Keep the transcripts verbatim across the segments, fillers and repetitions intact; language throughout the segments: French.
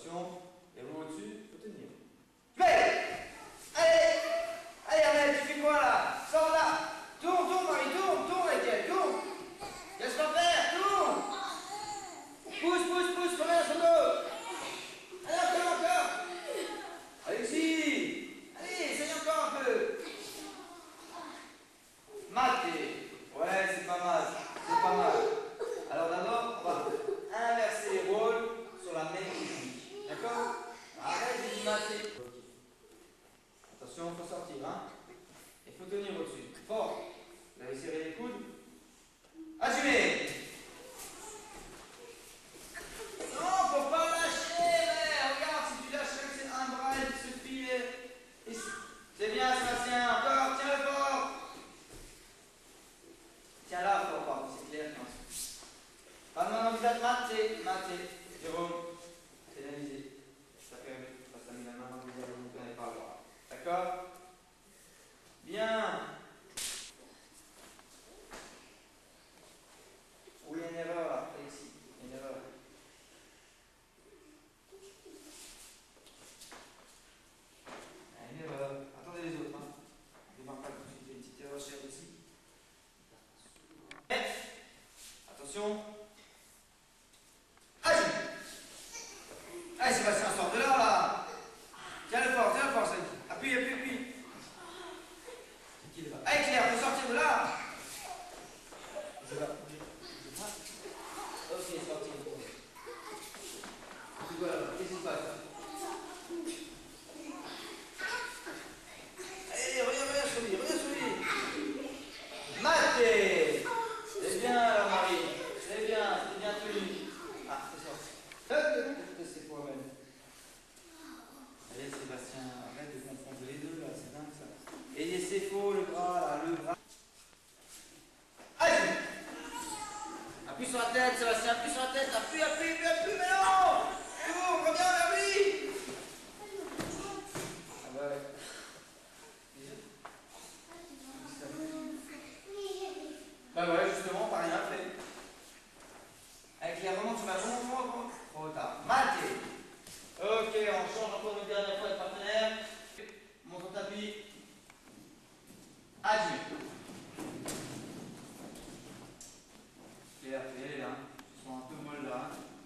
Attention, et vous au-dessus, il faut tenir. Mais allez, allez Arlette, tu fais quoi là? Sors là. Tourne, tourne Marie, tourne, tourne avec elle, tourne. Laisse-moi faire, tourne. Pousse, pousse, pousse, reviens sur le dos. Allez, encore, encore. Alexis, allez, essaye encore un peu. Maté. Ouais, c'est pas mal, c'est pas mal. Alors d'abord, on va inverser les rôles sur la même technique. D'accord? Arrête de mater. Attention, il faut sortir, hein? Il faut tenir au-dessus. Fort. Vous allez serrer les coudes. Assumez. Non, faut pas lâcher, mais regarde, si tu lâches, c'est un bras qui se file. C'est bien, Sébastien. Encore, tiens-le fort. Tiens là, fort, fort, c'est clair. Pas de main dans le visage, maté, maté. Jérôme, c'est la visée. Ça fait parce que t'as mis la main dans le visage, vous ne connaissez pas le droit. D'accord? Bien. Oui, il y a une erreur là, ici. Il y a une erreur. Il y a une erreur. Attendez les autres. Hein. Je ne démarre pas tout de suite. Il y a une petite erreur chère ici. Attention. Allez. Allez Sébastien, sors de là là. Tiens le fort, tiens le fort, Sébastien. Appuie, appuie, appuie. Allez Claire, faut sortir de là. Je vais. Ok, c'est parti. Voilà, qu'est-ce qui se passe? Allez, reviens, reviens sur lui, reviens sur lui. Maté. C'est bien là, Marie. C'est bien, c'est bien tenu. Ah, c'est sorti. C'est quoi même? Allez Sébastien, arrête de confondre les deux là, c'est dingue ça. Et c'est faux le bras là, le bras. Allez! Appuie sur la tête, Sébastien, appuie sur la tête, appuie, appuie, appuie, appuie, mais non! Tout, reviens vers lui! Ah bah ouais. Bah ouais, justement, t'as rien fait. Avec les remontes, tu vas remonter, remonte, trop tard. Maté. Ok, on change encore une dernière fois de partenaire. Monte au tapis. Adieu. Claire, tu es là. Ils sont un peu molles là.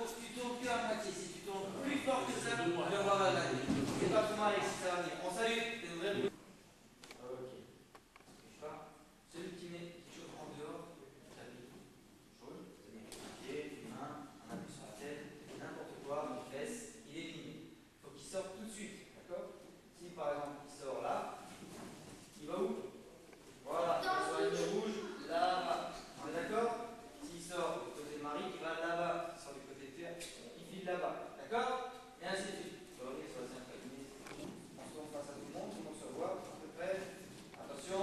tu tournes que à moitié. Si tu tournes plus fort que ça, le roi va gagner. C'est pas pour moi, Alexis, ça va venir. On salue, c'est une vraie boule. Ok. Je pas. Celui qui met quelque chose en dehors, tapis jaune, c'est-à-dire un pied, une main, un appui sur la tête, n'importe quoi, une fesse, il est éliminé. Il faut qu'il sorte tout de suite, d'accord? Si par exemple il sort là, il va où? Voilà, il va sur la ligne rouge, là-bas. On est d'accord? S'il sort du côté de Marie, il va là-bas. S'il sort du côté de Pierre, il file là-bas. D'accord? Et ainsi de suite. Je vais revenir sur la cinq minutes. On se tourne face à tout le monde, tout le monde se voit, à peu près. Attention.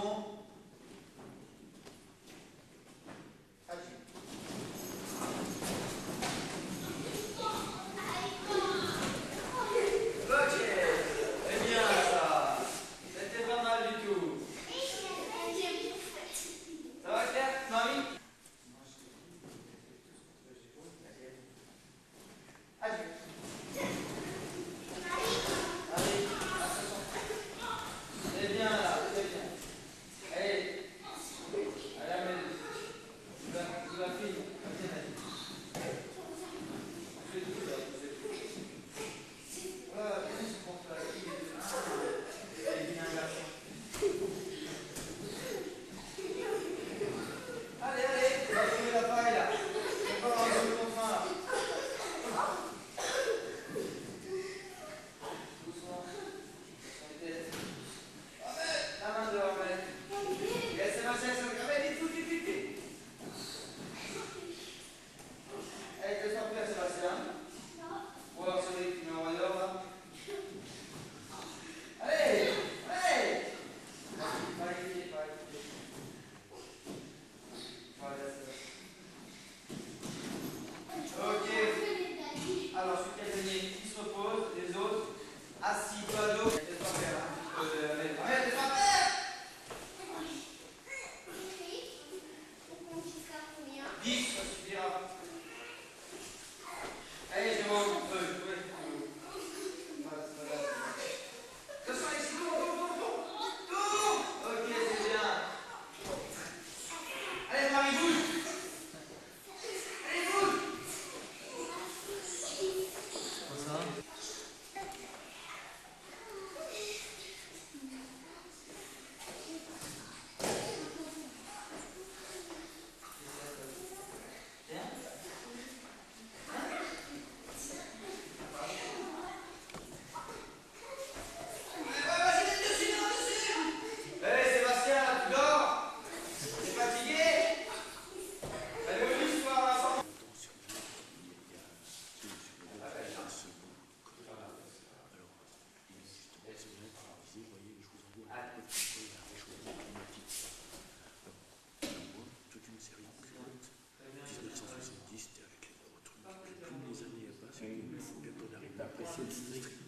Agis. Ok. C'est bien ça. C'était pas mal du tout. Ça va Claire? Marie? Agis. Allez, attention. C'est bien là, c'est bien. Allez. Allez, Amélie. Tu vas, tu vas finir. Viens, allez. Je vais tout faire, je vais tout faire. Voilà, viens, je pense là. Ah, c'est bien, garçon. Allez, allez, on va trouver la paille là. On va rentrer le contrat là. Doucement. Sur les têtes. Ahmed, la main dehors, Ahmed. Yes, Sébastien, sur le Ahmed, vite, vite, vite, vite. Allez, descends plus à Sébastien. Ou alors celui qui met en dehors là. Allez, allez. Pas les pieds, pas les pieds. Voilà, Sébastien. Ok. Alors, celui qui a gagné, il se repose. Les autres, assis, pas d'eau. Descends faire un petit peu de. Ahmed, Ahmed, descends faire. dix, ça suffira. Allez, Jérôme, euh, ouais, voilà, c'est pas grave. Attention, Alexis, tourne, tourne, tourne, tourne. Tourne. Ok, c'est bien. Allez, Marie, bouge. Allez, bouge. Comme ça. Bien. Allez, Sébastien, tu dors? T'es fatigué? Allez, au lit, ce soir, Vincent. Toute une série de pilotes. dix-neuf cent soixante-dix, c'était avec les autres. Toutes les années passées, il faut bientôt d'arriver à passer le district.